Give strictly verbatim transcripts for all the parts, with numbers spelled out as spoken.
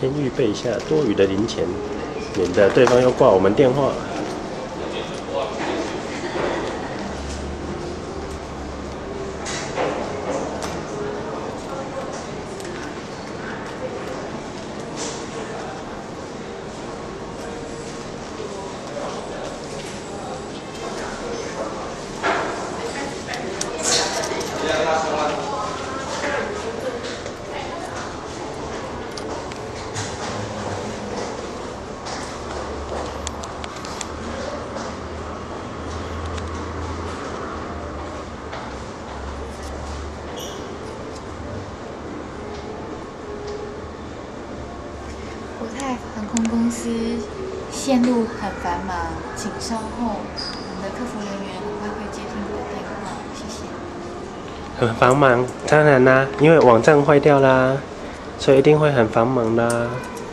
先预备一下多余的零钱，免得对方又挂我们电话。 国泰航空公司线路很繁忙，请稍后，我们的客服人员很快会接听你的电话，谢谢。 很繁忙，当然啦，因为网站坏掉啦，所以一定会很繁忙啦。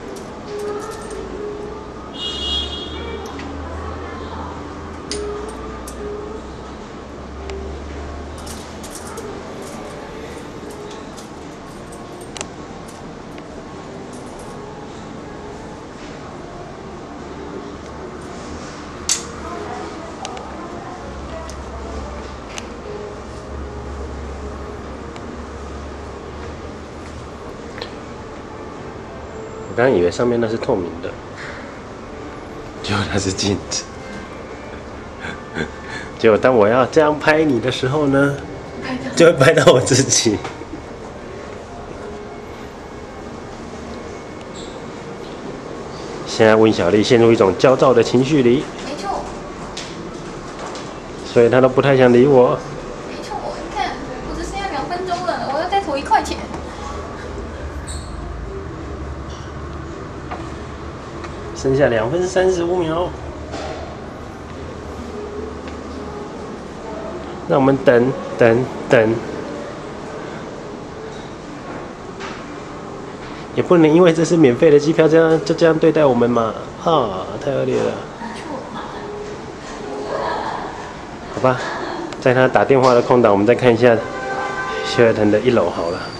我刚刚以为上面那是透明的，结果它是镜子。结果当我要这样拍你的时候呢，就会拍到我自己。现在温小丽陷入一种焦躁的情绪里， 没错， 所以她都不太想理我。 没错，你看，我只剩下两分钟了，我要再投一块钱。 剩下两分三十五秒，那我们等等等，也不能因为这是免费的机票，这样就这样对待我们嘛？啊，太恶劣了。好吧，在他打电话的空档，我们再看一下希尔顿的一楼好了。